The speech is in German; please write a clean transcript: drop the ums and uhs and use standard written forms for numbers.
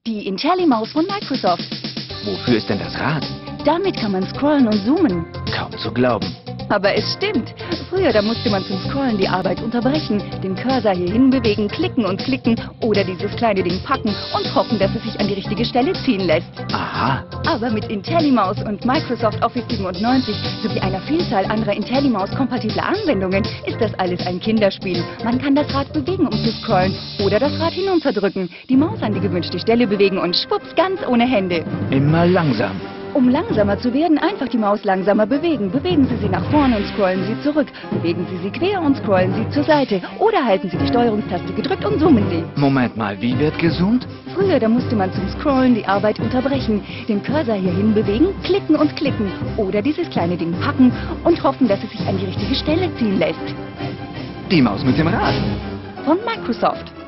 Die IntelliMaus von Microsoft. Wofür ist denn das Rad? Damit kann man scrollen und zoomen. Kaum zu glauben. Aber es stimmt. Früher, da musste man zum Scrollen die Arbeit unterbrechen, den Cursor hierhin bewegen, klicken und klicken oder dieses kleine Ding packen und hoffen, dass es sich an die richtige Stelle ziehen lässt. Aha. Aber mit IntelliMaus und Microsoft Office 97 sowie einer Vielzahl anderer IntelliMaus-kompatibler Anwendungen ist das alles ein Kinderspiel. Man kann das Rad bewegen, um zu scrollen oder das Rad hinunterdrücken, die Maus an die gewünschte Stelle bewegen und schwupps, ganz ohne Hände. Immer langsam. Um langsamer zu werden, einfach die Maus langsamer bewegen. Bewegen Sie sie nach vorne und scrollen Sie zurück. Bewegen Sie sie quer und scrollen Sie zur Seite. Oder halten Sie die Steuerungstaste gedrückt und zoomen Sie. Moment mal, wie wird gezoomt? Früher, da musste man zum Scrollen die Arbeit unterbrechen, den Cursor hierhin bewegen, klicken und klicken. Oder dieses kleine Ding packen und hoffen, dass es sich an die richtige Stelle ziehen lässt. Die Maus mit dem Rad. Von Microsoft.